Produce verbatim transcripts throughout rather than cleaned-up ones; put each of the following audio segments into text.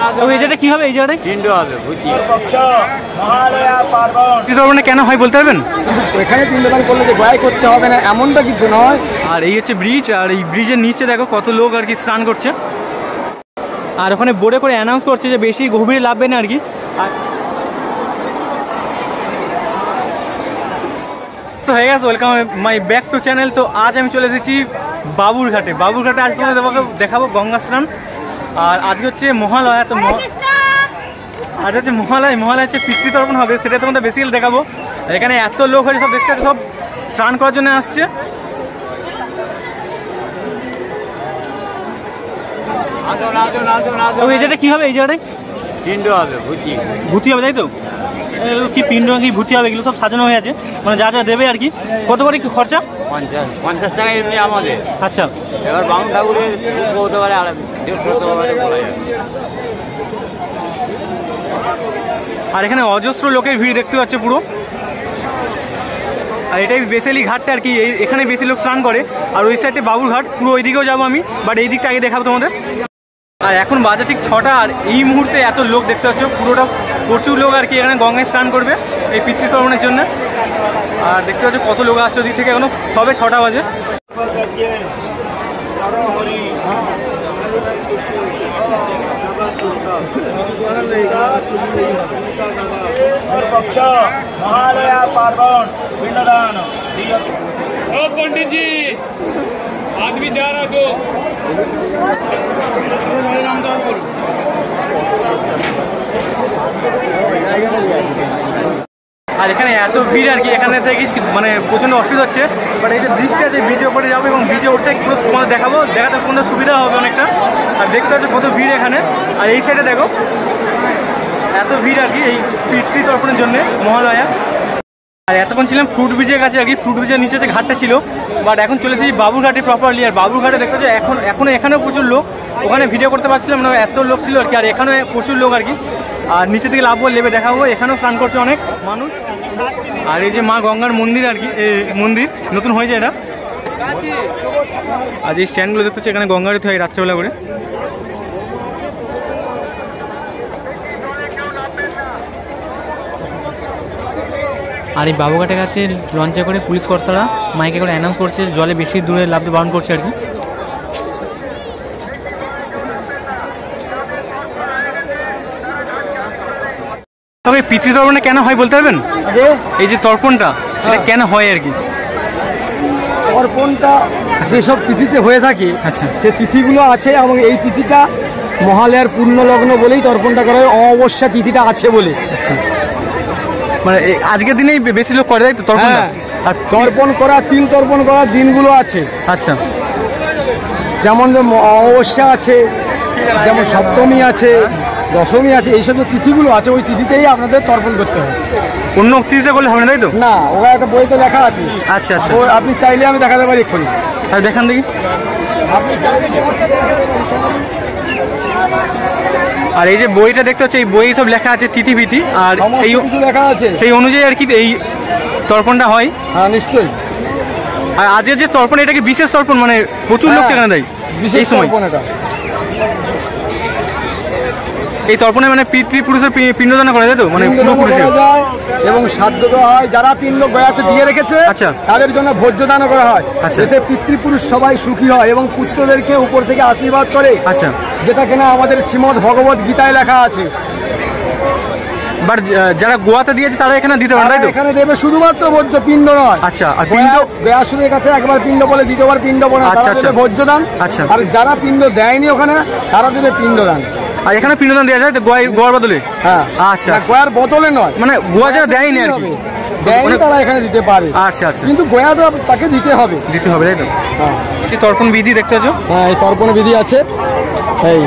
এই জায়গাটা কি হবে? এই জায়গাটায় পিণ্ড হবে ভূতি তর্পণে কেন হয় বলতে পারবেন? এখানে পিণ্ডদান করলে যে গয়ায় করতে হবে না এমনটা কিছু নয়। আর এই হচ্ছে ব্রিজ, আর এই ব্রিজের নিচে দেখো কত লোক আর কি স্নান করছে। আর ওখানে বোর্ডে করে অ্যানাউন্স করছে যে বেশি গভীরে লাভবে না আর কি। তো হয়ে গেছে, welcome my back to channel. তো আজ আমি চলে এসেছি বাবুরঘাটে। বাবুরঘাটে আজ তোমাদের তোমাকে দেখাবো গঙ্গা স্নান। আর আজকে হচ্ছে মহালয়া। তো আজ হচ্ছে মহালয়, মহালয়া হচ্ছে পিতৃতর্পণ হবে, সেটা তোমাদের বেসিক্যালি দেখাবো। এখানে এত লোক হয়েছে, সব দেখতে সব স্নান করার জন্য আসছে। এই জায়গাটা কি হবে? এই জায়গাটায় পিণ্ড হবে ভূতি ভূতি হবে, তাই তো? কি পিণ্ড কি ভূতি হবে, এগুলো সব সাজানো হয়ে আছে, মানে যা যা দেবে আর কি। কত করে কি খরচা? পঞ্চাশ পঞ্চাশ টাকা এমনি আমাদের। আচ্ছা, এবার বামুন ঠাকুরের দুশো হতে পারে, আর দেড়শো হতে পারে, বলা যায়। আর এখানে অজস্র লোকের ভিড় দেখতে পাচ্ছে পুরো। আর এটাই বেসিক্যালি ঘাটটা আর কি, এখানে বেশি লোক স্নান করে। আর ওই সাইডে বাবুরঘাট, পুরো ওই দিকেও যাবো আমি, বাট এই দিকটা আগে দেখাবো তোমাদের। আর এখন বাজে ঠিক ছটা, আর এই মুহূর্তে এত লোক দেখতে পাচ্ছ, পুরোটা প্রচুর লোক আর কি এখানে গঙ্গায় স্নান করবে এই পিতৃতর্পণের জন্য। আর দেখতে পাচ্ছ কত লোক আসছে ওদিক থেকে, এখনো সবে ছটা বাজে। মহালয়া পার্বণ পিণ্ডদান। ओ पंडित जी आदमी जा रहा तो আর এখানে এত ভিড় আর কি, এখানে থেকে মানে প্রচণ্ড অসুবিধা হচ্ছে। বাট এই যে ব্রিজটা আছে, ব্রিজের উপরে যাবো এবং ব্রিজে উঠতে পুরো তোমাদের দেখাবো, দেখাতে কোনো সুবিধা হবে অনেকটা। আর দেখতে পাচ্ছ কত ভিড় এখানে। আর এই সাইডে দেখো এত ভিড় আর কি এই পিতৃতর্পণের জন্য মহালয়া। আর এতক্ষণ ছিলাম ফ্রুট ব্রিজের কাছে আর কি, ফ্রুট ব্রিজের নিচে যে ঘাটটা ছিল, বাট এখন চলেছি বাবুরঘাটে প্রপারলি। আর বাবুরঘাটে দেখতে পাচ্ছ এখন এখনও এখানেও প্রচুর লোক, ওখানে ভিডিও করতে পারছিলাম না, এত লোক ছিল আর কি। আর এখানে প্রচুর লোক আর কি। আর নিচে থেকে লাভ লেবে দেখাবো, এখানেও স্নান করছে অনেক মানুষ। আর এই যে মা গঙ্গার মন্দির আর কি, এই মন্দির নতুন হয়েছে এটা। আর এই স্ট্যান্ডগুলো দেখতে হচ্ছে, এখানে গঙ্গার হয় রাত্রেবেলা করে। আর এই বাবুঘাটের কাছে লঞ্চে করে পুলিশ কর্তারা মাইকে করে অ্যানাউন্স করছে জলে বেশি দূরে লাভতে বারণ করছে আর কি। তবে পিতৃতর্পণটা কেন হয় বলতে পারবেন? এই যে তর্পণটা এটা কেন হয় আর কি? তর্পণটা যেসব তিথিতে হয়ে থাকে, আচ্ছা, সে তিথিগুলো আছে এবং এই তিথিটা মহালয়ার পূর্ণ লগ্ন বলেই তর্পণটা করা হয়, অমাবস্যা তিথিটা আছে বলে। আচ্ছা, মানে আজকের দিনেই বেশি লোক করে, তাই তো তর্পণটা? আর তর্পণ করা, তিল তর্পণ করার দিনগুলো আছে। আচ্ছা, যেমন অমাবস্যা আছে, যেমন সপ্তমী আছে, দশমী আছে, এইসব যে তিথিগুলো আছে ওই তিথিতেই আপনাদের তর্পণ করতে হবে। অন্য তিথিতে করলে হবে না, তাই তো? না, ওরা একটা বইতে লেখা আছে। আচ্ছা আচ্ছা, আপনি চাইলে আমি দেখাতে পারি এক্ষুনি। আর দেখান দেখি। আর এই যে বইটা দেখতে হচ্ছে, এই বই সব লেখা আছে তিথি বিথি, আর সেই লেখা আছে, সেই অনুযায়ী আর কি এই তর্পণটা হয়। হ্যাঁ নিশ্চয়ই। আর আজকের যে তর্পণ, এটা কি বিশেষ তর্পণ, মানে প্রচুর লোক এখানে দেয় এই সময়? এই তর্পণে মানে পিতৃপুরুষের পিণ্ডদান করে, তাই তো? মানে পূর্বপুরুষের এবং শ্রাদ্ধ দেওয়া হয়, যারা পিণ্ড গয়াতে দিয়ে রেখেছে আচ্ছা তাদের জন্য ভোজ্যদান করা হয়। আচ্ছা, এতে পিতৃপুরুষ সবাই সুখী হয় এবং পুত্রদেরকে উপর থেকে আশীর্বাদ করে। আচ্ছা, যেটা কিনা আমাদের শ্রীমদ্ ভগবত গীতায় লেখা আছে। বাট যারা গোয়াতে দিয়েছে তারা এখানে দিতে পারে, তাই তো? এখানে দেবে শুধুমাত্র ভোজ্য, পিণ্ড নয়। আচ্ছা, আর পিণ্ড গয়াসুরের কাছে একবার পিণ্ড বলে, দ্বিতীয়বার পিণ্ড বলে, আচ্ছা আচ্ছা, ভোজ্যদান। আচ্ছা, আর যারা পিণ্ড দেয়নি ওখানে তারা দেবে পিণ্ডদান। আর এখানে পিণ্ডদান দেওয়া যায় গোয়ার বদলে? হ্যাঁ, আচ্ছা, গোয়ার বদলে নয়, মানে গোয়া যারা দেয়নি আর কি, দেয়নি তারা এখানে দিতে পারে। আচ্ছা আচ্ছা, কিন্তু গোয়া তো তাকে দিতে হবে, দিতে হবে, তাই তো? হ্যাঁ, এই তর্পণ বিধি দেখতে পাচ্ছ? হ্যাঁ, এই তর্পণ বিধি আছে। এই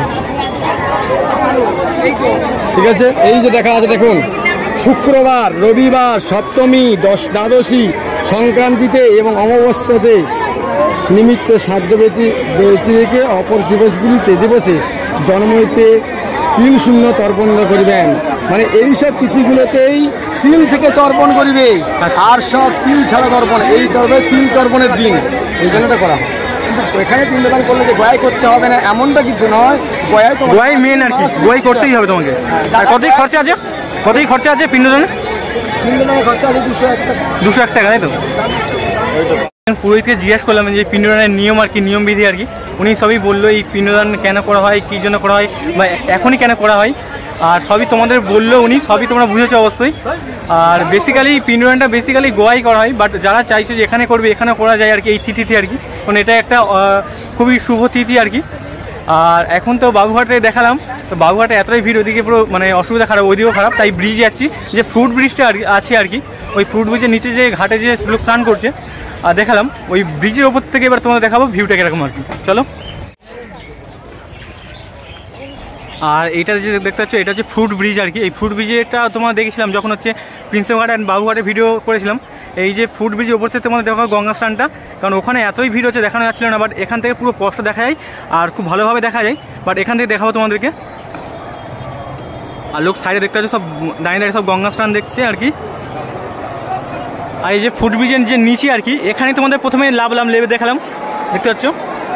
ঠিক আছে, এই যে দেখা আছে দেখুন, শুক্রবার, রবিবার, সপ্তমী, দশ দ্বাদশী, সংক্রান্তিতে এবং অমাবস্যাতে নিমিত্ত সাধ্য ব্যক্তি ব্যক্তিকে অপর দিবসগুলিতে দিবসে জন্ম হইতে তিল শূন্য তর্পণ করিবেন। মানে এইসব তিথিগুলোতেই তিল থেকে তর্পণ করিবে, আর সব তিল ছাড়া তর্পণ। এই তর্পে তিল তর্পণের দিন, এই জন্য এটা করা হয়। শুধু এখানে পিণ্ডদান করলে যে গয়ায় করতে হবে না এমনটা কিছু নয়, গয়ায় তো গোয়াই মেন আর কি, গোয়াই করতেই হবে তোমাকে। আর কতই খরচা আছে, কতই খরচা আছে পিণ্ডদানে? পিণ্ডদানের খরচা আছে দুশো এক টাকা। দুশো এক টাকা, তাই তো? পুরোহিতকে জিজ্ঞেস করলাম যে পিণ্ডদানের নিয়ম আর কি, নিয়ম বিধি আর কি। উনি সবই বললো এই পিণ্ডদান কেন করা হয়, কী জন্য করা হয়, বা এখনই কেন করা হয়, আর সবই তোমাদের বললো উনি, সবই তোমরা বুঝেছো অবশ্যই। আর বেসিক্যালি পিণ্ডদানটা বেসিক্যালি গোয়াই করা হয়, বাট যারা চাইছো যে এখানে করবে এখানে করা যায় আর কি, এই তিথিতে আর কি, কারণ এটা একটা খুবই শুভ তিথি আর কি। আর এখন তো বাবুঘাটে দেখালাম, তো বাবুঘাটে এতটাই ভিড়, ওইদিকে পুরো মানে অসুবিধা খারাপ, ওইদিকেও খারাপ, তাই ব্রিজ যাচ্ছি, যে ফ্রুট ব্রিজটা আর আছে আর কি, ওই ফ্রুট ব্রিজের নিচে যে ঘাটে যে লোক স্নান করছে আর দেখালাম, ওই ব্রিজের ওপর থেকে এবার তোমাদের দেখাবো ভিউটা কিরকম আর কি। চলো। আর এইটা যে দেখতে পাচ্ছ এটা হচ্ছে ফ্রুট ব্রিজ আর কি। এই ফ্রুট ব্রিজেটা তোমার দেখেছিলাম যখন হচ্ছে প্রিন্সেপঘাট অ্যান্ড বাবুঘাটে ভিডিও করেছিলাম। এই যে ফ্রুট ব্রিজের ওপর থেকে তোমাদের দেখা গঙ্গা স্নানটা, কারণ ওখানে এতই ভিড় হচ্ছে দেখানো যাচ্ছিল না, বাট এখান থেকে পুরো স্পষ্ট দেখা যায় আর খুব ভালোভাবে দেখা যায়, বাট এখান থেকে দেখাবো তোমাদেরকে। আর লোক সাইডে দেখতে পাচ্ছ সব দাঁড়িয়ে দাঁড়িয়ে সব গঙ্গা স্নান দেখছে আর কি। আর এই যে ফুট ব্রিজের যে নিচে আর কি, এখানে তোমাদের প্রথমে লাভলাম লেবে দেখালাম, দেখতে পাচ্ছ।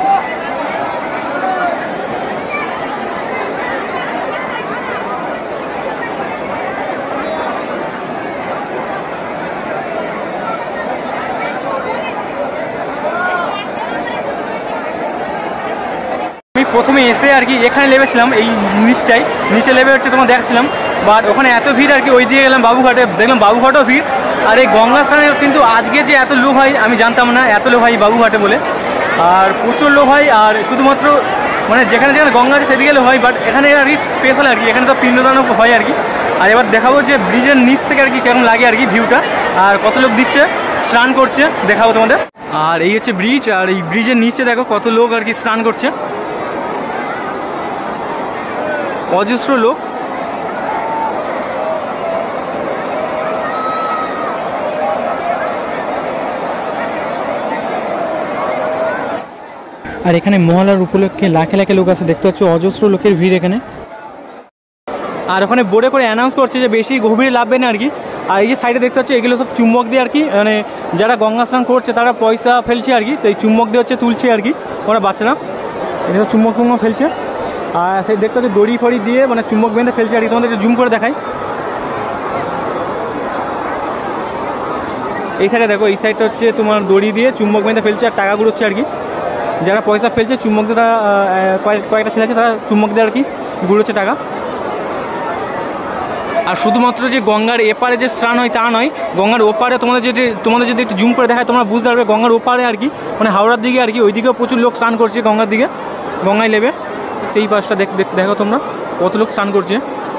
আমি প্রথমে এসে আর কি এখানে লেবেছিলাম, এই নিচটাই নিচে লেবে হচ্ছে তোমার দেখাচ্ছিলাম, বাট ওখানে এত ভিড় আর কি, ওই দিয়ে গেলাম বাবুঘাটে, দেখলাম বাবুঘাটও ভিড়। আর এই গঙ্গা স্নানে কিন্তু আজকে যে এত লোক হয় আমি জানতাম না, এত লোক হয় বাবুঘাটে বলে, আর প্রচুর লোক হয়। আর শুধুমাত্র মানে যেখানে যেখানে গঙ্গা আছে সেদিকে হয়, বাট এখানে আর কি স্পেশাল আর কি, এখানে তো পিণ্ডদানও হয় আর কি। আর এবার দেখাবো যে ব্রিজের নিচ থেকে আর কি কেমন লাগে আর কি ভিউটা, আর কত লোক দিচ্ছে স্নান করছে দেখাবো তোমাদের। আর এই হচ্ছে ব্রিজ, আর এই ব্রিজের নিচে দেখো কত লোক আর কি স্নান করছে, অজস্র লোক। আর এখানে মহালয়ার উপলক্ষে লাখে লাখে লোক আছে, দেখতে পাচ্ছ অজস্র লোকের ভিড় এখানে। আর ওখানে বোর্ডে করে অ্যানাউন্স করছে যে বেশি গভীরে লাভবে না আর কি। আর এই যে সাইডে দেখতে পাচ্ছ এগুলো সব চুম্বক দিয়ে আর কি, মানে যারা গঙ্গা স্নান করছে তারা পয়সা ফেলছে আর কি, তো এই চুম্বক দিয়ে হচ্ছে তুলছে আর কি ওরা বাচ্চারা, এটা চুম্বক টুম্বক ফেলছে। আর সেই দেখতে হচ্ছে দড়ি ফড়ি দিয়ে মানে চুম্বক বেঁধে ফেলছে আর কি, তোমাদের জুম করে দেখাই। এই সাইডে দেখো, এই সাইডটা হচ্ছে তোমার দড়ি দিয়ে চুম্বক বেঁধে ফেলছে আর টাকা গুলোচ্ছে আর কি। যারা পয়সা ফেলছে চুম্বক দিয়ে, তারা কয়েকটা ছেলে আছে তারা চুম্বক দিয়ে আর কি গুলোচ্ছে টাকা। আর শুধুমাত্র যে গঙ্গার এপারে যে স্নান হয় তা নয়, গঙ্গার ওপারে তোমাদের যদি তোমাদের যদি একটু জুম করে দেখায় তোমরা বুঝতে পারবে, গঙ্গার ওপারে আর কি মানে হাওড়ার দিকে আর কি, ওই দিকেও প্রচুর লোক স্নান করছে গঙ্গার দিকে, গঙ্গায় লেবে সেই পাশটা দেখ দেখো তোমরা কত লোক স্নান করছে।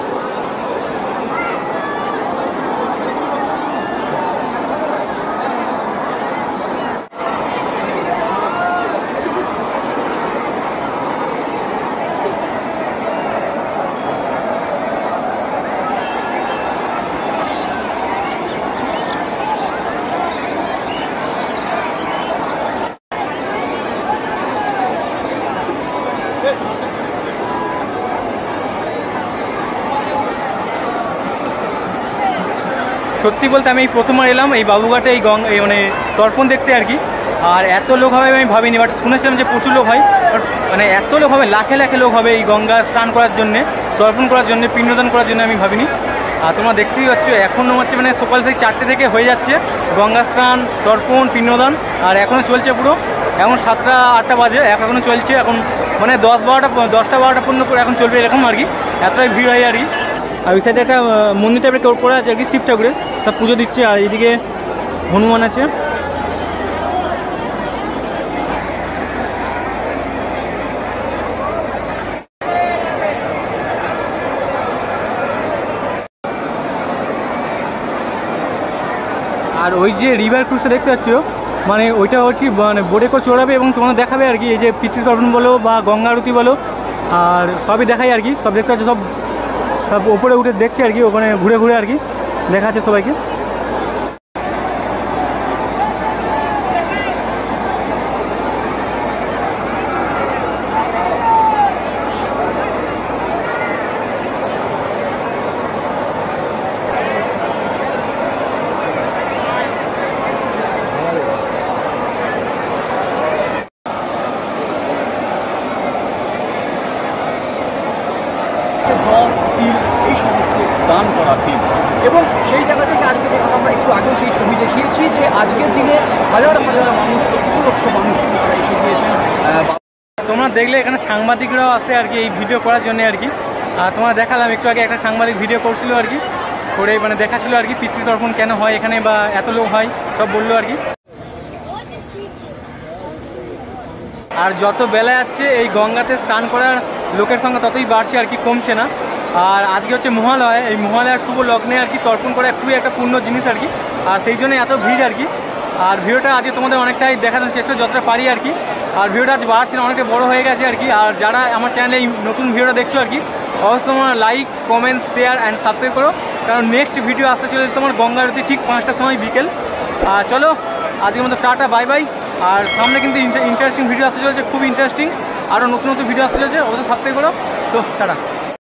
সত্যি বলতে আমি এই প্রথমবার এলাম এই বাবুঘাটে এই গঙ্গা মানে তর্পণ দেখতে আর কি, আর এত লোক হবে আমি ভাবিনি, বাট শুনেছিলাম যে প্রচুর লোক হয়, বাট মানে এত লোক হবে, লাখে লাখে লোক হবে এই গঙ্গা স্নান করার জন্যে, তর্পণ করার জন্য, পিণ্ডদান করার জন্য আমি ভাবিনি। আর তোমরা দেখতেই পাচ্ছ এখনও হচ্ছে মানে সকাল থেকে চারটে থেকে হয়ে যাচ্ছে গঙ্গা স্নান, তর্পণ, পিণ্ডদান, আর এখনও চলছে পুরো, এখন সাতটা আটটা বাজে এখনও চলছে, এখন মানে দশ বারোটা দশটা বারোটা পর্যন্ত করে এখন চলবে এরকম আর কি, এতটাই ভিড় হয় আর কি। আর ওই সাইডে একটা মন্দির টাইপের করা আছে আর কি, শিব ঠাকুরের, তা পুজো দিচ্ছে। আর এইদিকে হনুমান আছে। আর ওই যে রিভার ক্রুজটা দেখতে পাচ্ছ, মানে ওইটা হচ্ছে মানে বোটে করে চড়াবে এবং তোমাদের দেখাবে আর কি, এই যে পিতৃতর্পণ বলো বা গঙ্গা আরতি বলো, আর সবই দেখাই আর কি, সব দেখতে পাচ্ছ, সব সব ওপরে উঠে দেখছে আর কি, ওখানে ঘুরে ঘুরে আর কি দেখাচ্ছে সবাইকে। জল তিল এই সমস্ত দান করার দিন। এবং সেই জায়গা থেকে আজকে যে আমরা একটু আগেও সেই ছবি দেখিয়েছি যে আজকের দিনে হাজার হাজার মানুষ, লক্ষ লক্ষ মানুষ তারা এসে গিয়েছেন। তোমরা দেখলে এখানে সাংবাদিকরাও আসে আর কি এই ভিডিও করার জন্য আর কি। আর তোমরা দেখালাম একটু আগে একটা সাংবাদিক ভিডিও করছিল আর কি, করে মানে দেখাছিল আর কি পিতৃতর্পণ কেন হয় এখানে বা এত লোক হয় সব বললো আর কি। আর যত বেলা যাচ্ছে এই গঙ্গাতে স্নান করার লোকের সংখ্যা ততই বাড়ছে আর কি, কমছে না। আর আজকে হচ্ছে মহালয়া, এই মহালয়ার শুভ লগ্নে আর কি তর্পণ করা খুবই একটা পূর্ণ জিনিস আর কি। আর সেই জন্য এত ভিড় আর কি। আর ভিডিওটা আজকে তোমাদের অনেকটাই দেখানোর চেষ্টা যতটা পারি আর কি। আর ভিডিওটা আজ বাড়ছে না, অনেকটা বড় হয়ে গেছে আর কি। আর যারা আমার চ্যানেলে এই নতুন ভিডিওটা দেখছো আর কি, অবশ্যই তোমরা like, comment, share and subscribe করো, কারণ নেক্সট ভিডিও আসতে চলে তোমার গঙ্গা আরতি ঠিক পাঁচটার সময় বিকেল। আর চলো আজকের মতো টাটা, বাই বাই। আর সামনে কিন্তু ইন্টারেস্টিং ভিডিও আসতে চলেছে, খুব ইন্টারেস্টিং, আরও নতুন নতুন ভিডিও আসতে চলেছে, অবশ্যই সাবস্ক্রাইব করো। তো টাটা।